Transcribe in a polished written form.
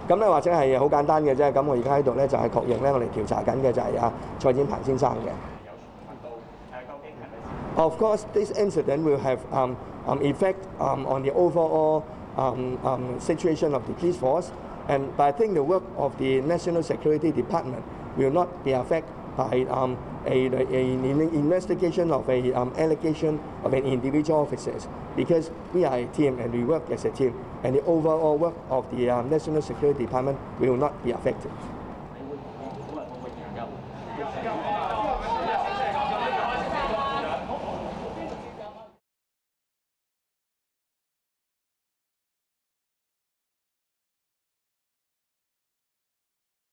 咁咧或者係好簡單嘅啫。咁我而家喺度咧就係確認咧，我哋調查緊嘅就係蔡展鵬先生嘅。Of course, this incident will have effect on the overall situation of the police force, but I think the work of the National Security Department will not be affected by an investigation of an allegation of an individual officers, because we are a team and we work as a team, and the overall work of the National Security Department will not be affected.